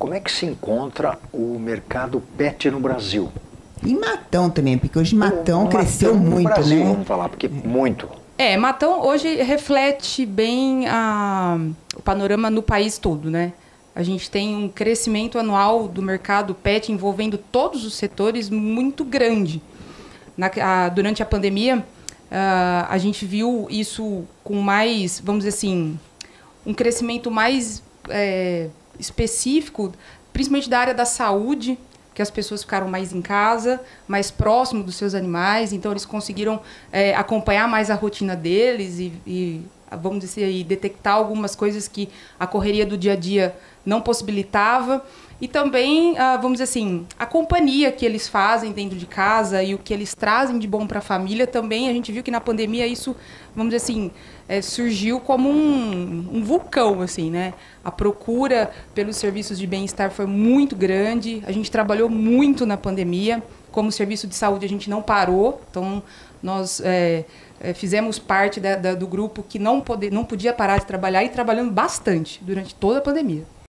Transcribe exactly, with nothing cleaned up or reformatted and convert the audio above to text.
como é que se encontra o mercado pet no Brasil? E Matão também, porque hoje Matão o cresceu Matão no muito, Brasil, né? Vamos falar, porque muito. É, Matão hoje reflete bem a, o panorama no país todo, né? A gente tem um crescimento anual do mercado pet envolvendo todos os setores muito grande. Na, a, durante a pandemia, a, a gente viu isso com mais, vamos dizer assim, um crescimento mais é, específico, principalmente da área da saúde, que as pessoas ficaram mais em casa, mais próximo dos seus animais, então eles conseguiram é, acompanhar mais a rotina deles e, e vamos dizer, e detectar algumas coisas que a correria do dia a dia não possibilitava. E também, ah, vamos dizer assim, a companhia que eles fazem dentro de casa e o que eles trazem de bom para a família também, a gente viu que na pandemia isso, vamos dizer assim, é, surgiu como um, um vulcão, assim, né? A procura pelos serviços de bem-estar foi muito grande, a gente trabalhou muito na pandemia, como serviço de saúde a gente não parou, então nós é, é, fizemos parte da, da, do grupo que não, pode, não podia parar de trabalhar e trabalhando bastante durante toda a pandemia.